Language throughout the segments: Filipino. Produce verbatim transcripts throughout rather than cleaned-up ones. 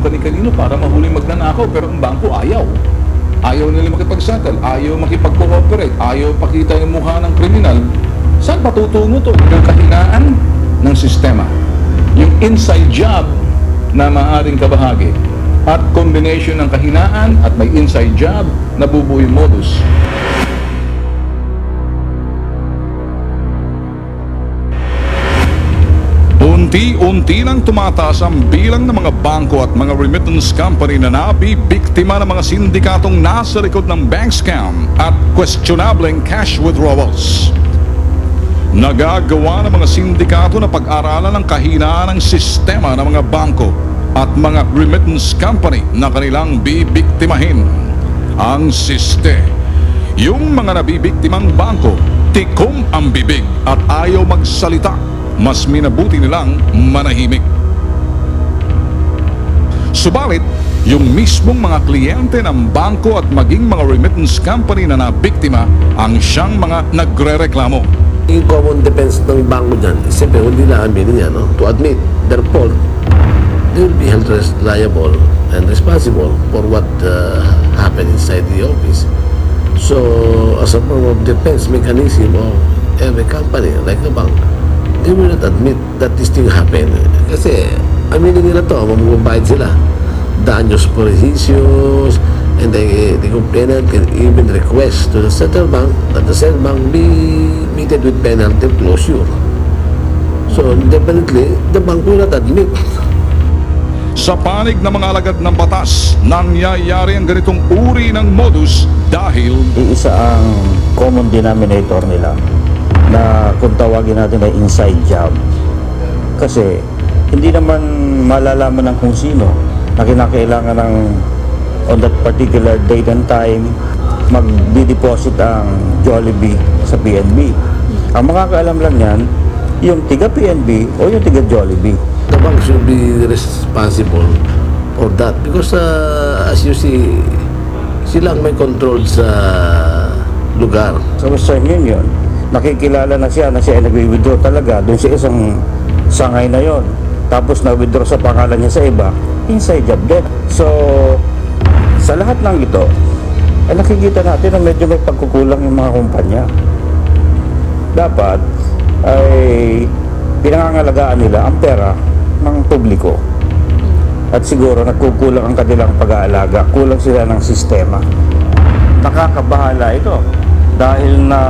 kani-kanino para mahuli magnanakaw, pero ang bangko ayaw. Ayaw nila makipagsatal, ayaw makipag-cooperate, ayaw pakita yung mukha ng kriminal. Saan patutungo to? Yung kahinaan ng sistema. Yung inside job na maaaring kabahagi at combination ng kahinaan at may inside job, nabubuo yung modus. Unti-unti nang tumataas ang bilang ng mga bangko at mga remittance company na nabibiktima ng mga sindikatong nasa likod ng bank scam at questionableng cash withdrawals. Nagagawa ng mga sindikato na pag-aralan ang kahinaan ng sistema ng mga bangko at mga remittance company na kanilang bibiktimahin. Ang siste, yung mga nabibiktimang bangko, tikom ang bibig at ayaw magsalita. Mas minabuti nilang manahimik. Subalit, yung mismong mga kliyente ng bangko at maging mga remittance company na nabiktima ang siyang mga nagre-reklamo. Yung common defense ng bangko dyan, siyempre hindi na aminin yan, no? To admit their fault, they will be held liable and responsible for what uh, happened inside the office. So, as a form of defense mechanism of every company, like the bank, they will not admit that this thing happened. Kasi, aminin nila to, mamubayad sila. Daños por ejercicios, and the, the complainant can even request to the central bank that the central bank be meted with penalty closure. So, definitely, the bank will not admit. Sa panig ng mga alagad ng batas, nangyayari ang ganitong uri ng modus dahil iisa ang common denominator nila na kung tawagin natin ay inside job. Kasi hindi naman malalaman ng kung sino na kinakailangan ng on that particular date and time mag-deposit ang Jollibee sa P N B. Ang makakaalam lang yan, yung tiga P N B o yung tiga Jollibee. The bank should be responsible for that because uh, as you see, silang may control sa lugar. Sa Western Union, nakikilala na siya na siya ay nag-withdraw talaga doon sa isang sangay na yon. Tapos nag-withdraw sa pangalan niya sa iba, inside job din. So, sa lahat ng ito, ay nakikita natin na medyo may pagkukulang yung mga kumpanya. Dapat ay pinangangalagaan nila ang pera ng publiko. At siguro nagkukulang ang kanilang pag-aalaga, kulang sila ng sistema. Nakakabahala ito dahil na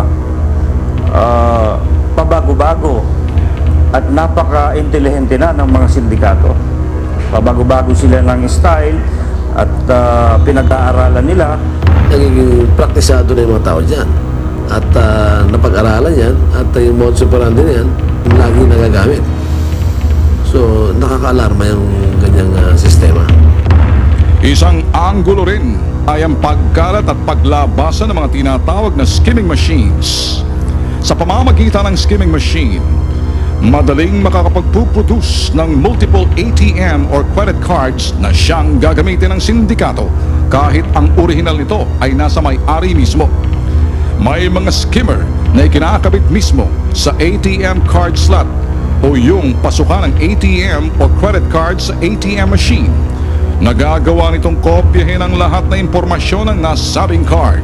uh, pabago-bago at napaka-intelihente na ng mga sindikato. Pabago-bago sila ng style at uh, pinag-aaralan nila. Nagiging praktisado na yung mga tao dyan. At uh, napag-aralan yan at uh, yung modus operandi na yan lagi nagagamit. So, nakaka-alarma yung ganyang uh, sistema. Isang anggulo rin ay ang pagkalat at paglabasan ng mga tinatawag na skimming machines. Sa pamamagitan ng skimming machine, madaling makakapagpuproduce ng multiple A T M or credit cards na siyang gagamitin ng sindikato kahit ang orihinal nito ay nasa may-ari mismo. May mga skimmer na ikinakabit mismo sa A T M card slot o yung pasukan ng A T M o credit card sa A T M machine. Nagagawa nitong kopyahin ang lahat na impormasyon ng nasabing card.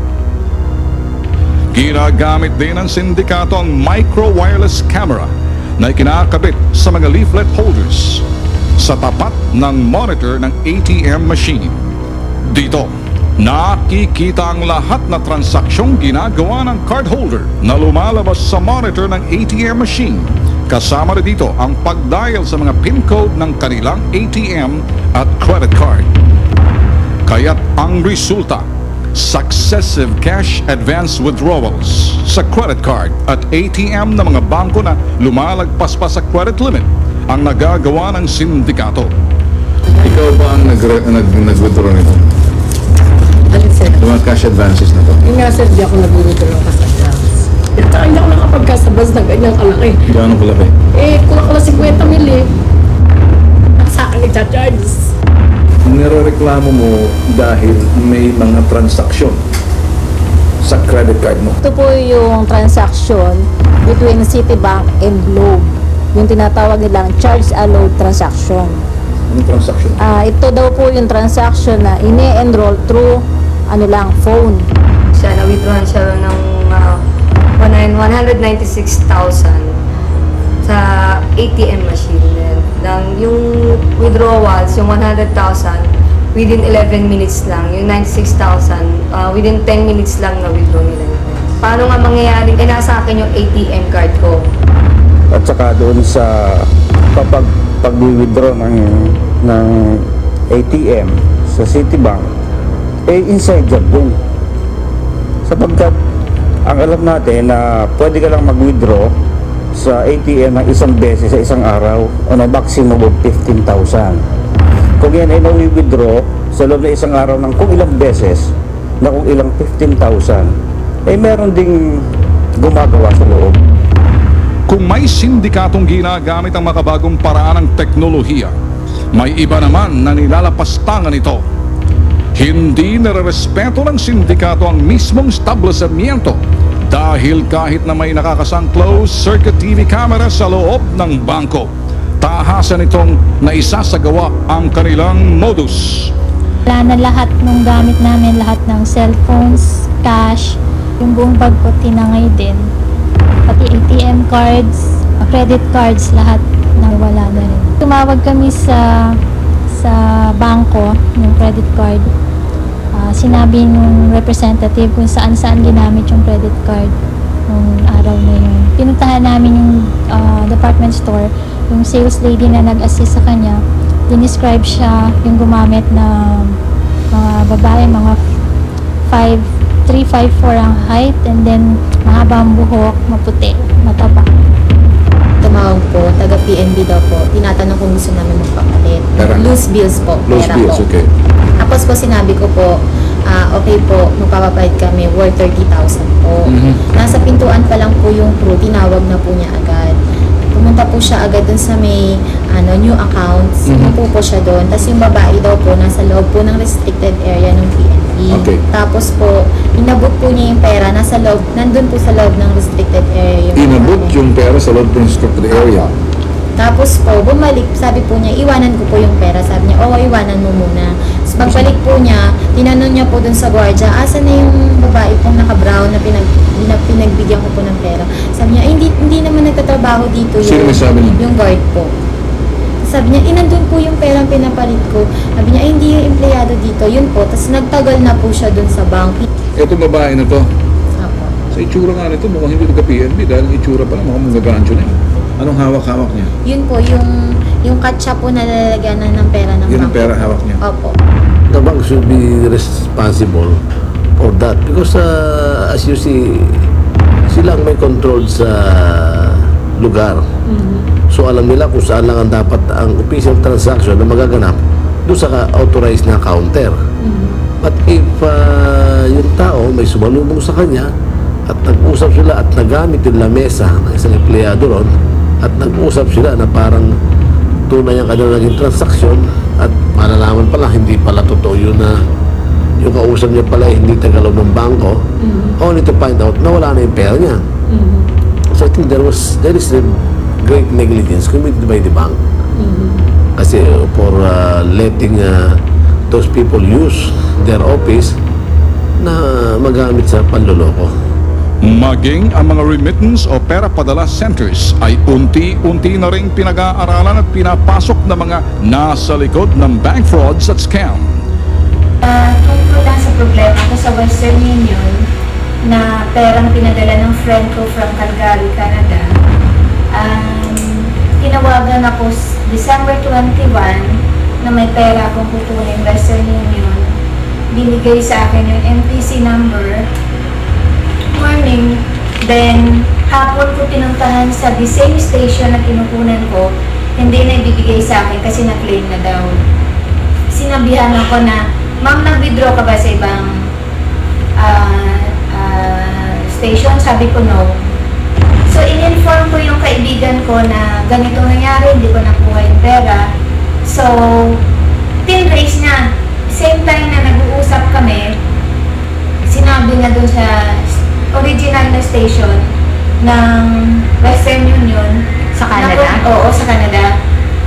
Ginagamit din ng sindikato ang micro-wireless camera na ikinakabit sa mga leaflet holders sa tapat ng monitor ng A T M machine. Dito, nakikita ang lahat na transaksyong ginagawa ng cardholder na lumalabas sa monitor ng A T M machine. Kasama rin dito ang pag-dial sa mga PIN code ng kanilang A T M at credit card. Kaya't ang resulta, successive cash advance withdrawals sa credit card at A T M ng mga bangko na lumalagpas pa sa credit limit ang nagagawa ng sindikato. Ikaw ba ang nag-withdraw nito? Alin, sir? Yung mga cash advances na to? Yung nga, sir, di ako nag-withdraw ng cash advance. Kaya hindi ako nakapagkasabas ng ganyang kalaki. Gano'ng kalaki? Eh, kulang ko lang fifty mil eh. Ang sa akin i-charges. Nirereklamo mo dahil may mga transaksyon sa credit card mo. Ito po yung transaction between Citibank and Globe. Yung tinatawag nilang charge allowed transaction. Anong transaction? Ah, ito daw po yung transaction na ini-enroll through ano lang, phone. Siya, na-withdraw siya ng uh, one hundred ninety-six thousand sa A T M machine. Then, ng, yung withdrawals, yung one hundred thousand, within eleven minutes lang. Yung ninety-six thousand, uh, within ten minutes lang na-withdraw nila yun. Paano nga mangyayari? Eh, nasa akin yung A T M card ko. At saka doon sa kapag pag-withdraw ng, ng A T M sa Citibank, eh inside job din. Sapagkat ang alam natin na pwede ka lang mag-withdraw sa A T M ng isang beses sa isang araw on a maximum of fifteen thousand. Kung yan ay na-withdraw sa loob na isang araw ng kung ilang beses na kung ilang fifteen thousand, eh meron ding gumagawa sa loob. Kung may sindikatong ginagamit ang makabagong paraan ng teknolohiya, may iba naman na nilalapastangan ito. Hindi nare-respeto ng sindikato ang mismong establishmento dahil kahit na may nakakasang closed circuit T V camera sa loob ng bangko, tahasan itong naisasagawa ang kanilang modus. Wala na lahat ng gamit namin, lahat ng cellphones, cash, yung buong bag ko tinangay din. Pati A T M cards, credit cards, lahat nawala na rin. Tumawag kami sa sa bangko, yung credit card. Uh, sinabi nung representative kung saan-saan ginamit yung credit card nung araw na yun. Pinuntahan namin yung uh, department store, yung sales lady na nag-assist sa kanya. Dinescribe siya yung gumamit na mga babae, mga five three five four ang height, and then mahabang buhok, maputi, mataba. Tumawag po, taga P N B daw po. Tinatanong kung gusto namin magpapalit. Pera? Loose bills po. Loose pera bills, po. okay. Tapos po sinabi ko po, ah, okay po, magpapapalit kami, worth thirty thousand po. Mhm. Nasa pintuan pa lang po yung crew, tinawag na po niya agad. Pumunta po siya agad dun sa may ano, new accounts. Mhm. Umupo po siya doon. Tapos yung babae daw po, nasa loob po ng restricted area ng P N B. Okay. Tapos po, inabot po niya yung pera, nasa loob, nandun po sa loob ng restricted area yung Inabot babae. yung pera sa loob ng restricted area. Tapos po, bumalik, sabi po niya, iwanan ko po yung pera. Sabi niya, oo, iwanan mo muna. Tapos pagbalik po niya, tinanong niya po dun sa gwardiya, asa na yung babae pong naka-brown na pinag, na pinagbigyan ko po ng pera. Sabi niya, "Ay, hindi, hindi naman nagtatrabaho dito Sino yung, may sabi niya? yung guard po. Sabi niya, inandun po yung perang pinapalit ko. Sabi niya, ay, hindi yung empleyado dito. Yun po. Tapos nagtagal na po siya dun sa bank. Itong babae na to, Apo. sa itsura nga nito, mukhang hindi taga-P N B dahil itsura pa lang, mukhang magagancho na eh. Anong hawak-hawak niya? Yun po, yung, yung katsa po na lalagyanan ng pera ng Yun ang bank. pera hawak niya. Opo. The bank should be responsible for that because uh, as you see, sila ang may control sa lugar. So alam nila kung saan lang ang dapat ang official transaction na magaganap doon sa authorized na counter. But if uh, yung tao may sumalubong sa kanya at nag-usap sila at nagamit yung lamesa ng isang empleyado ron at nag-usap sila na parang tunay ang kanilang naging transaksyon at malalaman pala hindi pala totoo yun na yung kausap niya pala hindi tagalaw ng bangko, only to find out na wala na yung pera niya. So I think there was there is a great negligence committed by the bank. Kasi uh, for uh, letting uh, those people use their office na magamit sa panloloko. Maging ang mga remittance o pera padala centers ay unti-unti na ring pinag-aaralan at pinapasok ng mga nasa likod ng bank frauds at scam. Uh, tungkol lang sa problema ko sa Western Union na perang pinadala ng friend ko from Calgary, Canada. Um, tinawagan ako s- December twenty-one na may pera akong kukunin Western Union. Binigay sa akin yung M T C number. Morning. Then, hapon ko pinuntahan sa the same station na kinukunan ko. Hindi na ibibigay sa akin kasi na-claim na daw. Sinabihan ako na, "Ma'am, nag-withdraw ka ba sa ibang ah, ah, station?" Sabi ko, "No." So, in-inform ko yung kaibigan ko na ganito nangyari, hindi ko nakuha yung pera. So, tin-raise niya. Same time na nag-uusap kami, sinabi niya doon sa original na station ng Western Union. Sa Canada? Na, oo, sa Canada.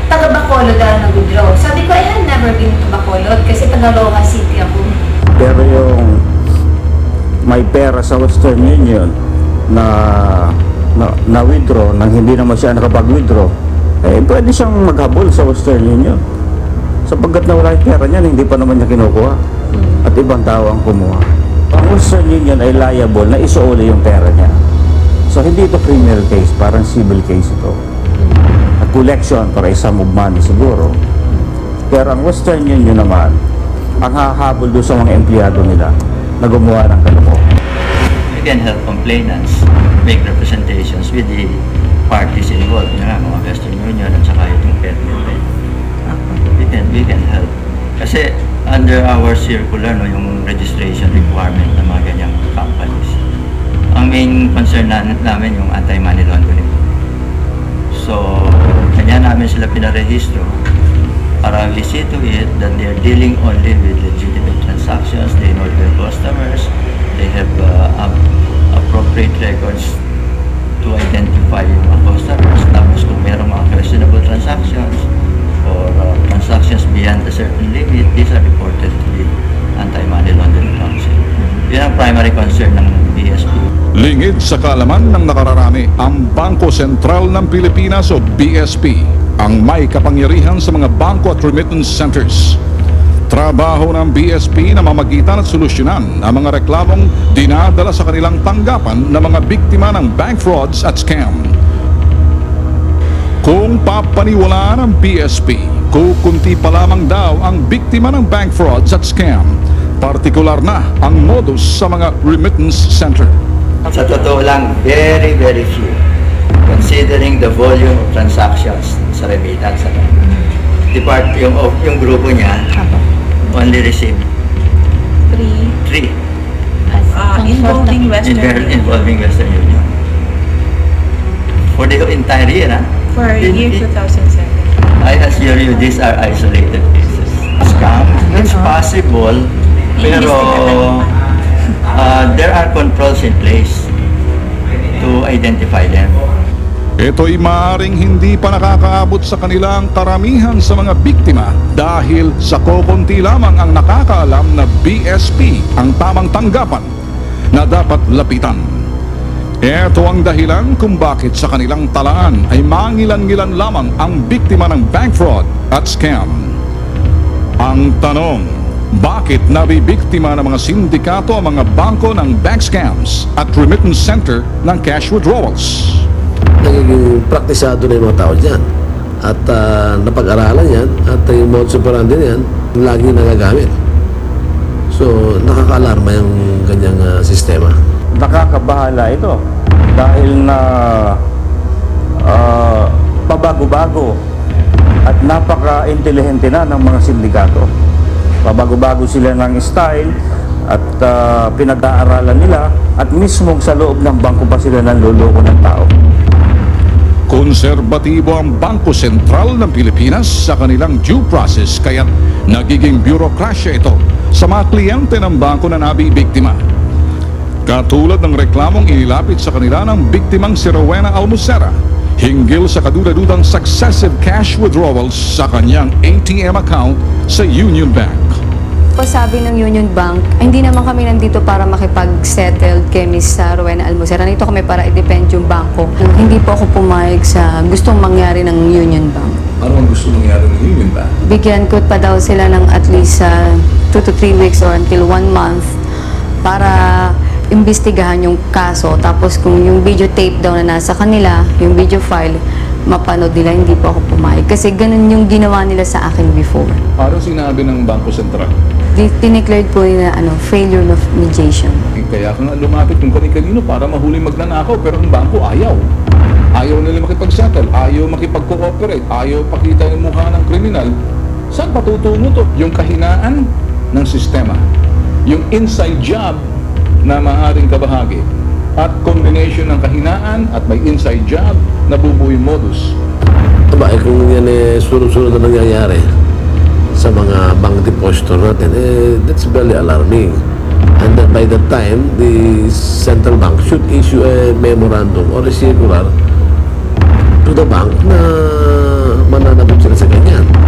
taga Bacolod daw nag-withdraw. Sabi ko, I had never been to Bacolod kasi taga Logan City ako. Pero yung may pera sa Western Union na na, na withdraw nang hindi naman siya nakapag-withdraw, eh pwede siyang maghabol sa Western Union. Sapagkat nawala yung pera niya, hindi pa naman niya kinukuha. At ibang tao ang kumuha. Ang Western Union ay liable na isuuli yung pera niya. So hindi ito criminal case, parang civil case ito. At collection para isang of money siguro. Pero ang Western Union naman, ang hahabol doon sa mga empleyado nila na gumawa ng kalokohan. We can help complainants make representations with the parties involved, yun nga, mga Western Union at saka yung P E D. We can, we can help. Kasi under our circular, no, yung registration requirement ng mga ganyang companies, ang main concern na, namin yung anti-money laundering. So, kanya namin sila pinarehistro para we see to it that they are dealing only with legitimate transactions, they know their customers, they have uh, appropriate records to identify yung mga customers. Tapos kung mayroong mga questionable transactions or uh, transactions beyond a certain limit, these are reported to the Anti-Money Laundering Council. Yan ang primary concern ng B S P. Lingid sa kaalaman ng nakararami, ang Bangko Sentral ng Pilipinas o B S P ang may kapangyarihan sa mga bangko at remittance centers. Trabaho ng B S P na mamagitan at solusyonan ang mga reklamong dinadala sa kanilang tanggapan ng mga biktima ng bank frauds at scam. Kung papaniwalaan ng B S P, kukunti pa lamang daw ang biktima ng bank frauds at scam. Partikular na ang modus sa mga remittance center. Sa totoo lang, very, very few. Considering the volume of transactions sa remittance. The part, yung, yung grupo niya, only received Three. three. Uh, involving Western Union. Involving Western Union. For the entire year, ha? For year two thousand seven. I assure you, these are isolated cases. Scam, it's possible, pero uh, there are controls in place to identify them. Ito'y maaaring hindi pa nakakaabot sa kanilang karamihan sa mga biktima dahil sa kokonti lamang ang nakakaalam na B S P ang tamang tanggapan na dapat lapitan. Ito ang dahilan kung bakit sa kanilang talaan ay mangilan-ngilan lamang ang biktima ng bank fraud at scam. Ang tanong, bakit nabibiktima ng mga sindikato ang mga bangko ng bank scams at remittance center ng cash withdrawals? Nagiging praktisado na yung mga tao dyan. At uh, napag-aralan yan at uh, yung modus operandi yan lagi nagagamit. So, nakaka-alarma yung ganyang uh, sistema. Nakakabahala ito dahil na uh, pabago-bago at napaka-intelihente na ng mga sindikato. Pabago-bago sila ng style at uh, pinag-aaralan nila at mismo sa loob ng bangko pa sila nanloloko ng tao. Konserbatibo ang Bangko Sentral ng Pilipinas sa kanilang due process kaya't nagiging bureaucracia ito sa mga kliyente ng bangko na nabibiktima. Katulad ng reklamong inilapit sa kanila ng biktimang si Rowena Almusera hinggil sa kadudadudang successive cash withdrawals sa kanyang A T M account sa Union Bank. Sabi ng Union Bank, hindi naman kami nandito para makipag-settle kay Miss Rowena Almusera. Nandito kami para i-depend yung bangko. Hindi po ako pumayag sa gustong mangyari ng Union Bank. Ano ang gusto mangyari ng Union Bank? Bigyan ko pa daw sila ng at least uh, two to three weeks or until one month para imbestigahan yung kaso. Tapos kung yung videotape daw na nasa kanila, yung video file, mapanood nila, hindi po ako pumayag. Kasi ganun yung ginawa nila sa akin before. Parang sinabi ng Bangko Sentral. Dineclared po nila ano, failure of mediation. Kaya ka nga lumapit kung kani-kanino para mahuli magnanakaw, pero ang bangko ayaw. Ayaw nila makipag-settle, ayaw makipag-cooperate, ayaw pakita yung mukha ng kriminal. Saan patutungo to? Yung kahinaan ng sistema, yung inside job na maaaring kabahagi, at combination ng kahinaan at may inside job na bubuo yung modus. Aba, eh, kung yan eh, sunod-sunod na nangyayari sa mga bank depositor natin, eh, that's very alarming. And that by that time, the central bank should issue a memorandum or a circular to the bank na mananagot sila sa ganyan.